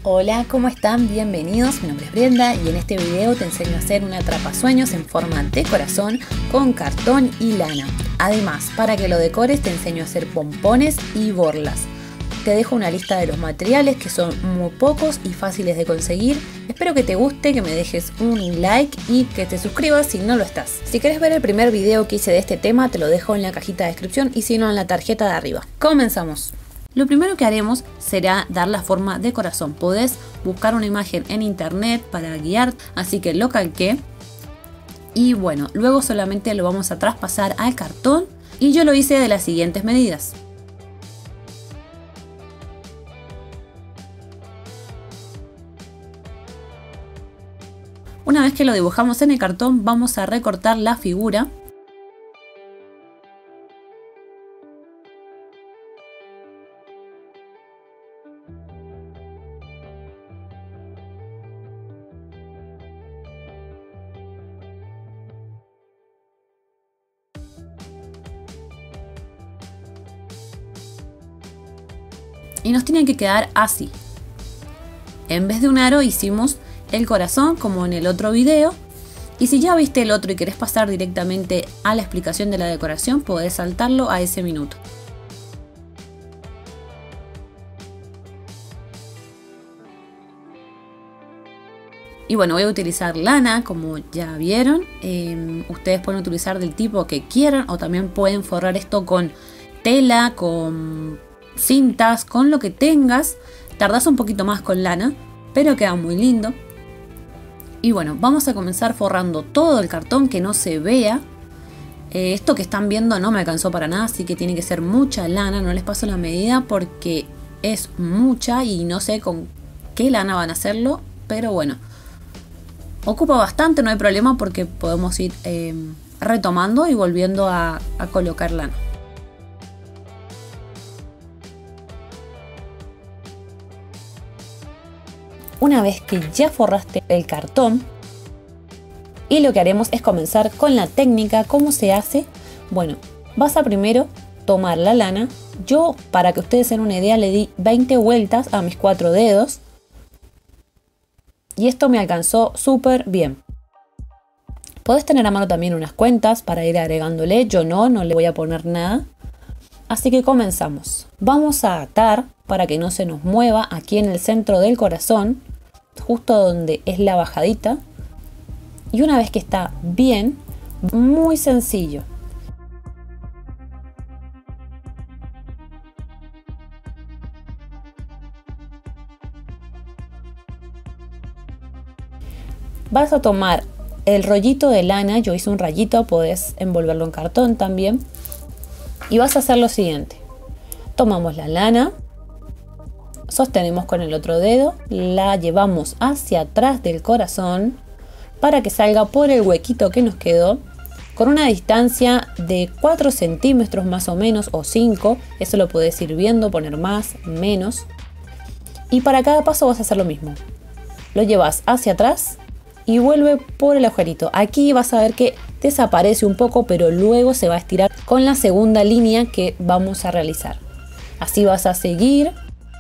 Hola, ¿cómo están? Bienvenidos, mi nombre es Brenda y en este video te enseño a hacer un atrapasueños en forma de corazón con cartón y lana. Además, para que lo decores te enseño a hacer pompones y borlas. Te dejo una lista de los materiales que son muy pocos y fáciles de conseguir. Espero que te guste, que me dejes un like y que te suscribas si no lo estás. Si querés ver el primer video que hice de este tema te lo dejo en la cajita de descripción y si no en la tarjeta de arriba. Comenzamos. Lo primero que haremos será dar la forma de corazón. Podés buscar una imagen en internet para guiar, así que lo calqué. Y bueno, luego solamente lo vamos a traspasar al cartón y yo lo hice de las siguientes medidas. Una vez que lo dibujamos en el cartón, vamos a recortar la figura. Y nos tiene que quedar así. En vez de un aro hicimos el corazón como en el otro video. Y si ya viste el otro y querés pasar directamente a la explicación de la decoración, podés saltarlo a ese minuto. Y bueno, voy a utilizar lana, como ya vieron. Ustedes pueden utilizar del tipo que quieran o también pueden forrar esto con tela, con cintas, con lo que tengas. Tardás un poquito más con lana, pero queda muy lindo. Y bueno, vamos a comenzar forrando todo el cartón que no se vea. Esto que están viendo no me alcanzó para nada, así que tiene que ser mucha lana. No les paso la medida porque es mucha y no sé con qué lana van a hacerlo, pero bueno. Ocupa bastante, no hay problema porque podemos ir retomando y volviendo a colocar lana. Una vez que ya forraste el cartón, y lo que haremos es comenzar con la técnica. ¿Cómo se hace? Bueno, vas a primero tomar la lana. Yo, para que ustedes den una idea, le di 20 vueltas a mis 4 dedos. Y esto me alcanzó súper bien. Podés tener a mano también unas cuentas para ir agregándole. Yo no le voy a poner nada. Así que comenzamos. Vamos a atar para que no se nos mueva aquí en el centro del corazón, justo donde es la bajadita. Y una vez que está bien, muy sencillo. Vas a tomar el rollito de lana, yo hice un rayito, podés envolverlo en cartón también. Y vas a hacer lo siguiente. Tomamos la lana, sostenemos con el otro dedo, la llevamos hacia atrás del corazón para que salga por el huequito que nos quedó, con una distancia de 4 centímetros más o menos, o 5, eso lo podés ir viendo, poner más, menos. Y para cada paso vas a hacer lo mismo. Lo llevas hacia atrás y vuelve por el agujerito. Aquí vas a ver que desaparece un poco, pero luego se va a estirar con la segunda línea que vamos a realizar. Así vas a seguir.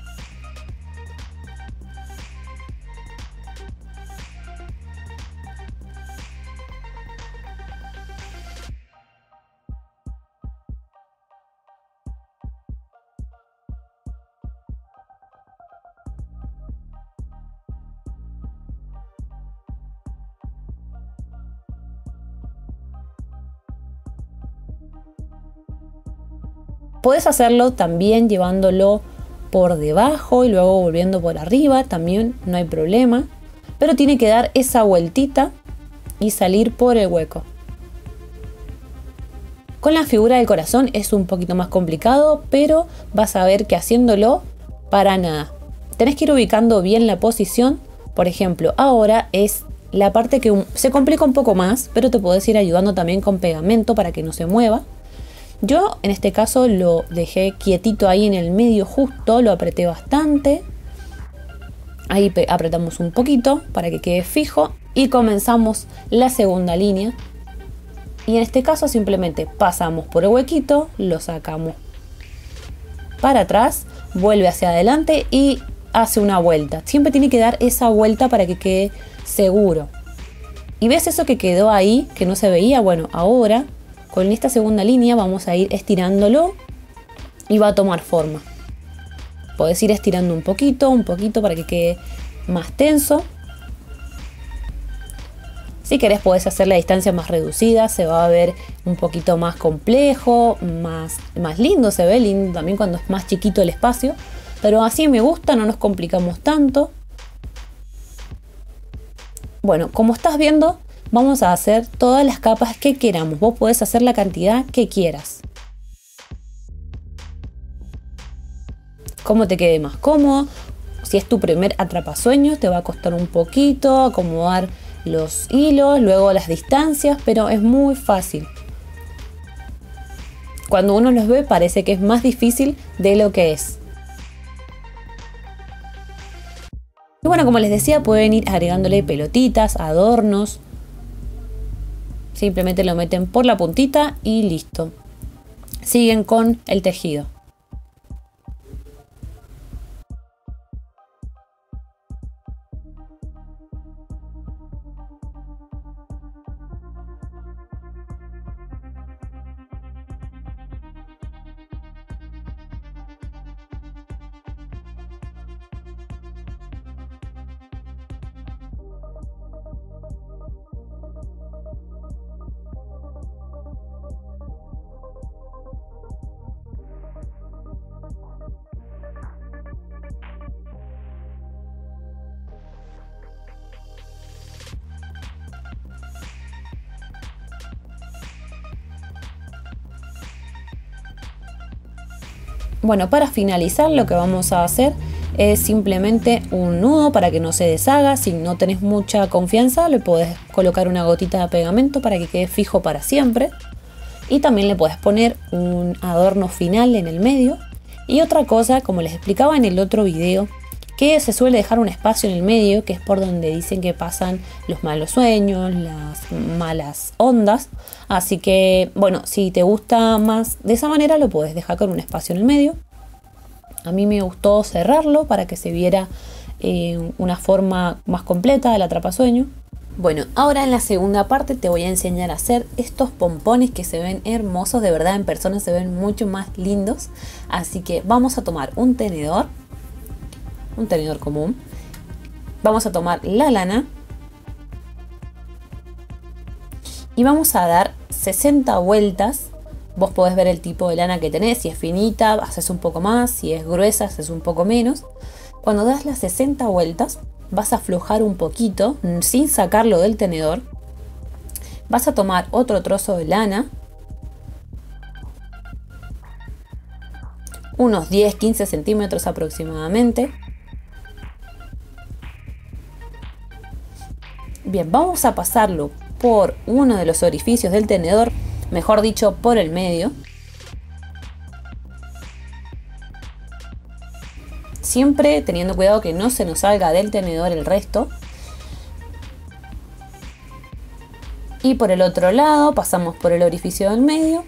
Puedes hacerlo también llevándolo por debajo y luego volviendo por arriba, también no hay problema. Pero tiene que dar esa vueltita y salir por el hueco. Con la figura del corazón es un poquito más complicado, pero vas a ver que haciéndolo, para nada. Tenés que ir ubicando bien la posición. Por ejemplo, ahora es la parte que se complica un poco más, pero te podés ir ayudando también con pegamento para que no se mueva. Yo en este caso lo dejé quietito ahí en el medio justo, lo apreté bastante. Ahí apretamos un poquito para que quede fijo y comenzamos la segunda línea. Y en este caso simplemente pasamos por el huequito, lo sacamos para atrás, vuelve hacia adelante y hace una vuelta. Siempre tiene que dar esa vuelta para que quede seguro. ¿Y ves eso que quedó ahí, que no se veía? Bueno, ahora con esta segunda línea vamos a ir estirándolo y va a tomar forma. Podés ir estirando un poquito para que quede más tenso. Si querés podés hacer la distancia más reducida, se va a ver un poquito más complejo, más lindo, se ve lindo también cuando es más chiquito el espacio. Pero así me gusta, no nos complicamos tanto. Bueno, como estás viendo, vamos a hacer todas las capas que queramos. Vos podés hacer la cantidad que quieras. Como te quede más cómodo. Si es tu primer atrapasueños, te va a costar un poquito acomodar los hilos, luego las distancias, pero es muy fácil. Cuando uno los ve parece que es más difícil de lo que es. Y bueno, como les decía, pueden ir agregándole pelotitas, adornos. Simplemente lo meten por la puntita y listo. Siguen con el tejido. Bueno, para finalizar lo que vamos a hacer es simplemente un nudo para que no se deshaga. Si no tenés mucha confianza, le podés colocar una gotita de pegamento para que quede fijo para siempre. Y también le podés poner un adorno final en el medio. Y otra cosa, como les explicaba en el otro video, que se suele dejar un espacio en el medio, que es por donde dicen que pasan los malos sueños, las malas ondas. Así que, bueno, si te gusta más de esa manera, lo puedes dejar con un espacio en el medio. A mí me gustó cerrarlo para que se viera una forma más completa del atrapasueño. Bueno, ahora en la segunda parte te voy a enseñar a hacer estos pompones que se ven hermosos, de verdad en persona se ven mucho más lindos. Así que vamos a tomar un tenedor común. Vamos a tomar la lana y vamos a dar 60 vueltas. Vos podés ver el tipo de lana que tenés, si es finita haces un poco más, si es gruesa haces un poco menos. Cuando das las 60 vueltas vas a aflojar un poquito sin sacarlo del tenedor. Vas a tomar otro trozo de lana, unos 10-15 centímetros aproximadamente. Bien, vamos a pasarlo por uno de los orificios del tenedor, mejor dicho, por el medio. Siempre teniendo cuidado que no se nos salga del tenedor el resto. Y por el otro lado pasamos por el orificio del medio.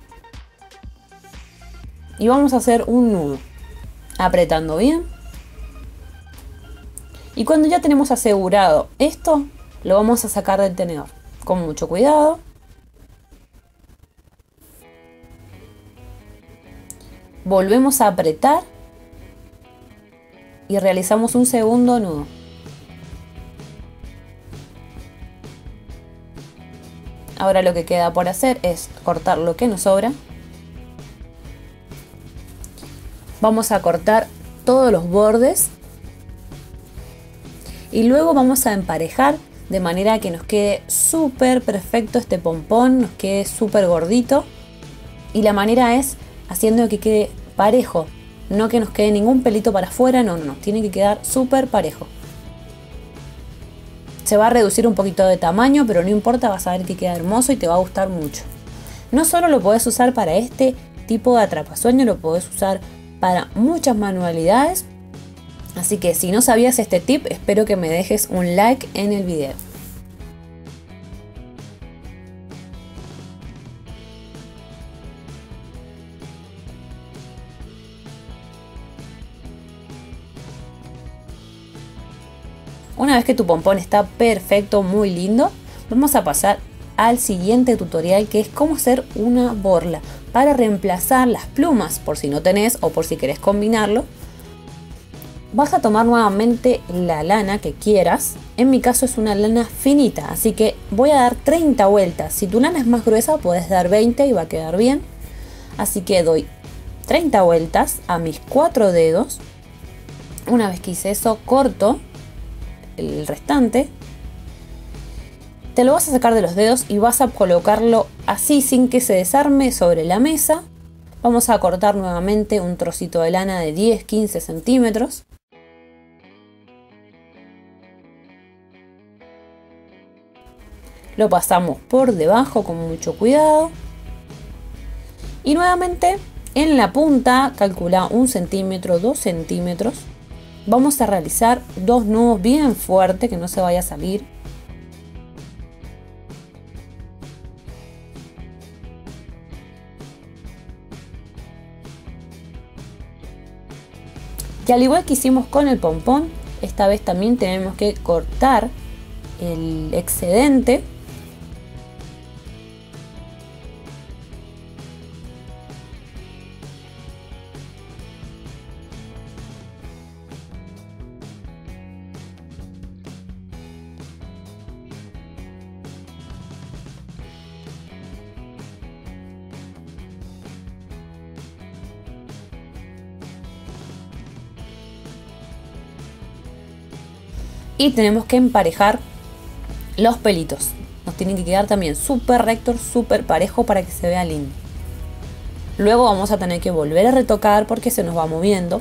Y vamos a hacer un nudo, apretando bien. Y cuando ya tenemos asegurado esto, lo vamos a sacar del tenedor con mucho cuidado. Volvemos a apretar y realizamos un segundo nudo. Ahora lo que queda por hacer es cortar lo que nos sobra. Vamos a cortar todos los bordes y luego vamos a emparejar de manera que nos quede súper perfecto este pompón, nos quede súper gordito. Y la manera es haciendo que quede parejo, no que nos quede ningún pelito para afuera, no, tiene que quedar súper parejo. Se va a reducir un poquito de tamaño, pero no importa, vas a ver que queda hermoso y te va a gustar mucho. No solo lo podés usar para este tipo de atrapasueño, lo podés usar para muchas manualidades. Así que si no sabías este tip, espero que me dejes un like en el video. Una vez que tu pompón está perfecto, muy lindo, vamos a pasar al siguiente tutorial, que es cómo hacer una borla para reemplazar las plumas, por si no tenés o por si querés combinarlo. Vas a tomar nuevamente la lana que quieras. En mi caso es una lana finita, así que voy a dar 30 vueltas. Si tu lana es más gruesa puedes dar 20 y va a quedar bien. Así que doy 30 vueltas a mis 4 dedos. Una vez que hice eso, corto el restante. Te lo vas a sacar de los dedos y vas a colocarlo así sin que se desarme sobre la mesa. Vamos a cortar nuevamente un trocito de lana de 10-15 centímetros. Lo pasamos por debajo con mucho cuidado. Y nuevamente en la punta, calcula 1 centímetro, 2 centímetros. Vamos a realizar 2 nudos bien fuertes, que no se vaya a salir. Y al igual que hicimos con el pompón, esta vez también tenemos que cortar el excedente. Y tenemos que emparejar los pelitos. Nos tienen que quedar también súper rectos, súper parejo para que se vea lindo. Luego vamos a tener que volver a retocar porque se nos va moviendo.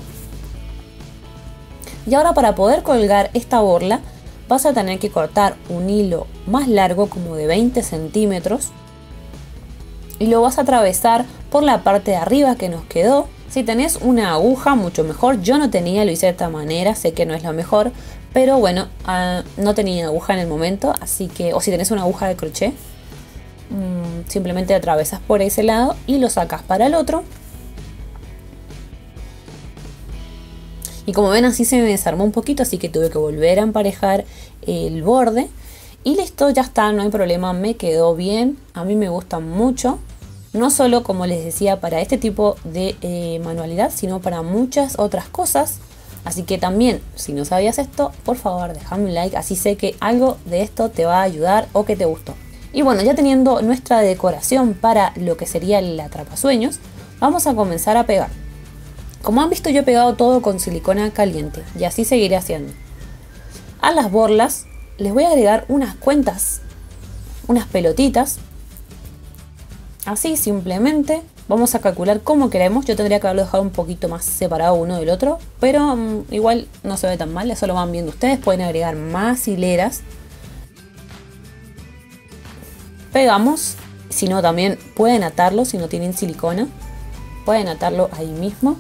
Y ahora, para poder colgar esta borla, vas a tener que cortar un hilo más largo, como de 20 centímetros. Y lo vas a atravesar por la parte de arriba que nos quedó. Si tenés una aguja, mucho mejor. Yo no tenía, lo hice de esta manera, sé que no es lo mejor. Pero bueno, no tenía aguja en el momento, así que, o si tenés una aguja de crochet, simplemente atravesas por ese lado y lo sacas para el otro. Y como ven, así se me desarmó un poquito, así que tuve que volver a emparejar el borde. Y listo, ya está, no hay problema, me quedó bien. A mí me gusta mucho, no solo, como les decía, para este tipo de manualidad, sino para muchas otras cosas. Así que también, si no sabías esto, por favor déjame un like, así sé que algo de esto te va a ayudar o que te gustó. Y bueno, ya teniendo nuestra decoración para lo que sería el atrapasueños, vamos a comenzar a pegar. Como han visto, yo he pegado todo con silicona caliente y así seguiré haciendo. A las borlas les voy a agregar unas cuentas, unas pelotitas. Así simplemente. Vamos a calcular cómo queremos. Yo tendría que haberlo dejado un poquito más separado uno del otro, pero igual no se ve tan mal, eso lo van viendo ustedes. Pueden agregar más hileras. Pegamos, si no también pueden atarlo, si no tienen silicona, pueden atarlo ahí mismo.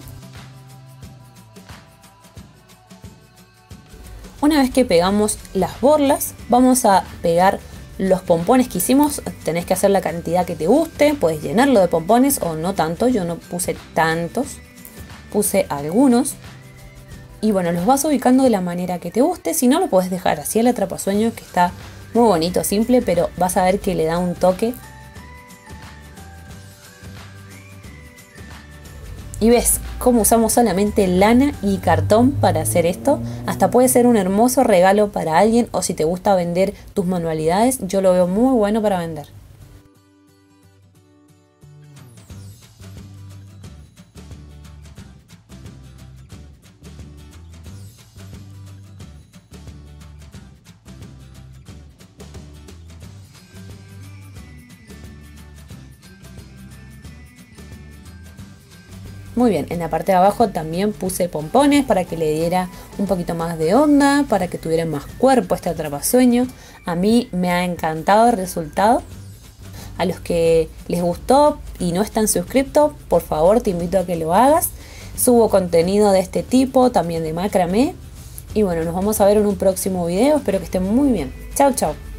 Una vez que pegamos las borlas, vamos a pegar los pompones que hicimos. Tenés que hacer la cantidad que te guste, puedes llenarlo de pompones o no tanto. Yo no puse tantos, puse algunos. Y bueno, los vas ubicando de la manera que te guste. Si no, lo puedes dejar así al atrapasueños, que está muy bonito, simple, pero vas a ver que le da un toque. Y ves cómo usamos solamente lana y cartón para hacer esto. Hasta puede ser un hermoso regalo para alguien, o si te gusta vender tus manualidades, yo lo veo muy bueno para vender. Muy bien, en la parte de abajo también puse pompones para que le diera un poquito más de onda, para que tuviera más cuerpo este atrapasueño. A mí me ha encantado el resultado. A los que les gustó y no están suscritos, por favor te invito a que lo hagas. Subo contenido de este tipo, también de macramé. Y bueno, nos vamos a ver en un próximo video. Espero que estén muy bien. Chao, chao.